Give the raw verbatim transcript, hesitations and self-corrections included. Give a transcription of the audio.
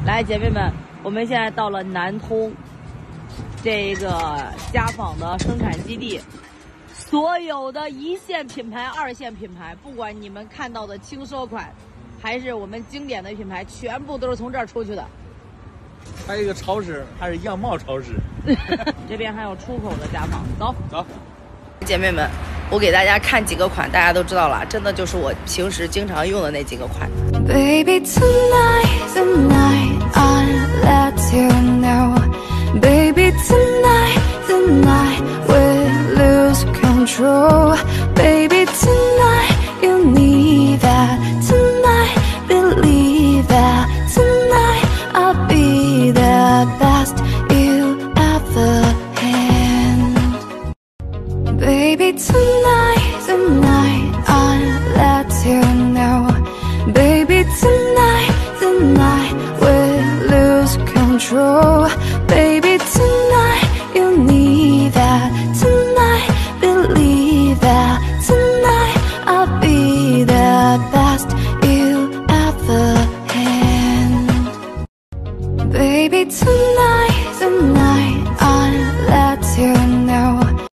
来，姐妹们，我们现在到了南通这个家纺的生产基地，所有的一线品牌、二线品牌，不管你们看到的轻奢款，还是我们经典的品牌，全部都是从这儿出去的。 还有一个超市，还是样貌超市。 这边还有出口的家纺，走走。 姐妹们，我给大家看几个款，大家都知道了，真的就是我平时经常用的那几个款。 Baby, tonight, tonight, I'll let you know. Baby, tonight, tonight, we'll lose control. Baby, tonight, you need that. Tonight, believe that. Tonight, I'll be the best you ever had. Baby, tonight, tonight, I'll let you know. Baby, tonight, tonight, we'll lose control. Baby, tonight, you need that. Tonight, believe that. Tonight, I'll be the best you ever had. Baby, tonight, tonight, I'll let you know.